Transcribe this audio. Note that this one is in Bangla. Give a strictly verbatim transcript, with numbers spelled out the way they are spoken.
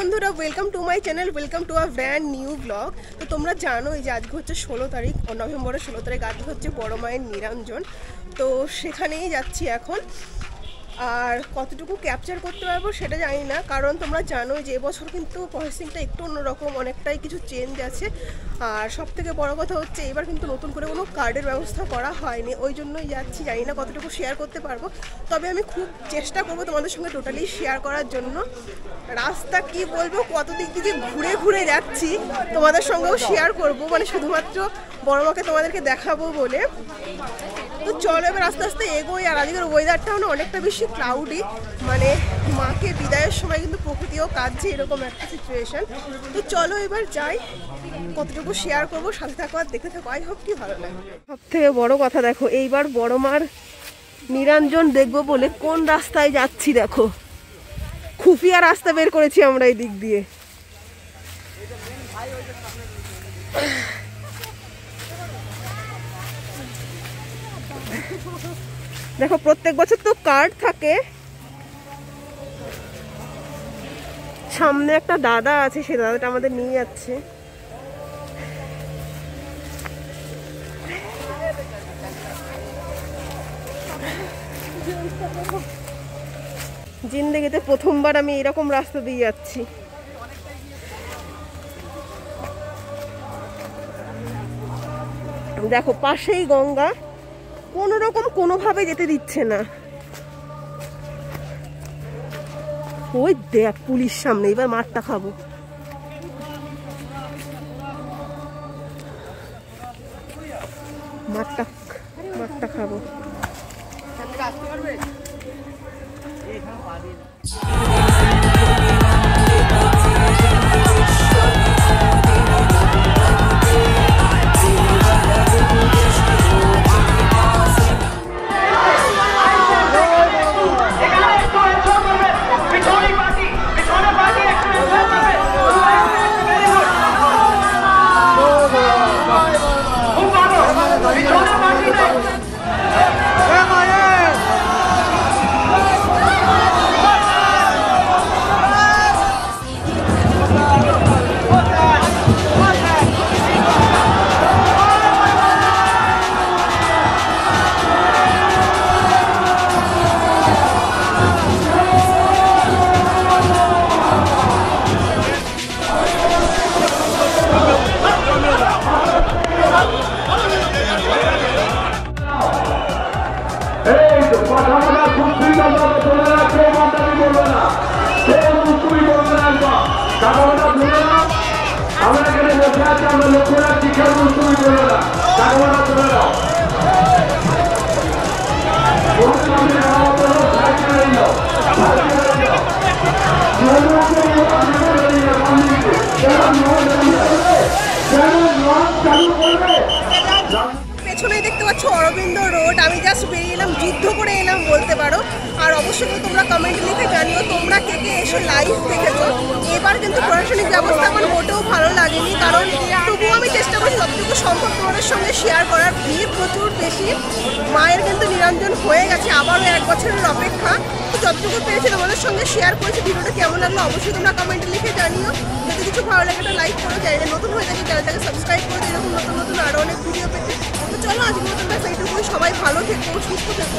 বন্ধুরা, welcome to my channel, welcome to a brand new blog. তো তোমরা জানো যে আজকে হচ্ছে ষোলো তারিখ নভেম্বরের ষোলো তারিখ আজকে হচ্ছে বড় মায়ের নিরঞ্জন। তো সেখানেই যাচ্ছি এখন। আর কতটুকু ক্যাপচার করতে পারবো সেটা জানি না, কারণ তোমরা জানো যে এবছর কিন্তু প্রসেসিংটা একটু অন্যরকম, অনেকটাই কিছু চেঞ্জ আছে। আর সব থেকে বড়ো কথা হচ্ছে এবার কিন্তু নতুন করে কোনো কার্ডের ব্যবস্থা করা হয়নি, ওই জন্যই যাচ্ছি। জানি না কতটুকু শেয়ার করতে পারবো, তবে আমি খুব চেষ্টা করবো তোমাদের সঙ্গে টোটালি শেয়ার করার জন্য। রাস্তা কি বলবো, কত দিক দিয়ে ঘুরে ঘুরে যাচ্ছি তোমাদের সঙ্গেও শেয়ার করবো, মানে শুধুমাত্র বড় মাকে তোমাদেরকে দেখাবো বলে। তো চলো এবার আস্তে আস্তে এগোই। আর আজকের ওয়েদারটাও না অনেকটা বেশি ক্লাউডি, মানে মাকে বিদায়ের সময় কিন্তু প্রকৃতিও কাঁদছে, এরকম একটা সিচুয়েশন। তো চলো এবার যাই, কতটুকু শেয়ার করবো, সাথে থাকো আর দেখতে থাকো। আই হোপ কি ভালো লাগে। সব থেকে বড় কথা দেখো, এইবার বড় মার নিরঞ্জন দেখবো বলে কোন রাস্তায় যাচ্ছি দেখো। খুফিয়া রাস্তা বের করেছি আমরা এই দিক দিয়ে। দেখো প্রত্যেক বছর তো কার্ড থাকে, সামনে একটা দাদা আছে, সে দাদাটা আমাদের নিয়ে যাচ্ছে। জিন্দেগিতে প্রথমবার আমি এরকম রাস্তা দিয়ে যাচ্ছি। দেখো পাশেই গঙ্গা, কোনো রকম কোনোভাবে যেতে দিচ্ছে না। ওই দেখ পুলিশ সামনে, এবার মারটা খাবো। মারটা মারটা খাবো। পেছনেই দেখতে পাচ্ছ অরবিন্দ রোড। আমি জাস্ট বেরিয়ে এলাম, যুদ্ধ করে এলাম বলতে পারো। আর অবশ্যই তোমরা কমেন্ট লিখে জানিও তোমরা কে কে এসে লাইভ দেখেছো। এবার কিন্তু প্রশাসনিক ব্যবস্থা আমার মোটেও ভালো লাগেনি, কারণ তবুও আমি চেষ্টা করছি যতটুকু সম্ভব তোমাদের সঙ্গে শেয়ার করার। ভিড় প্রচুর বেশি, মায়ের কিন্তু নিরঞ্জন হয়ে গেছে, আবারও এক বছরের অপেক্ষা। তো যতটুকু পেরেছি তোমাদের সঙ্গে শেয়ার করেছি। ভিডিওটা কেমন লাগলো অবশ্যই তোমরা কমেন্টে লিখে জানিও। যদি কিছু ভালো লাগে একটা লাইক করো, চ্যানেলে নতুন হয়ে থাকে চ্যানেলটাকে সাবস্ক্রাইব করে এরকম নতুন নতুন আরও অনেক ভিডিও পেতে। তো চলো আজকের মতন ব্যাস এইটুকুই। সবাই ভালো থেকো, সুস্থ থেকো।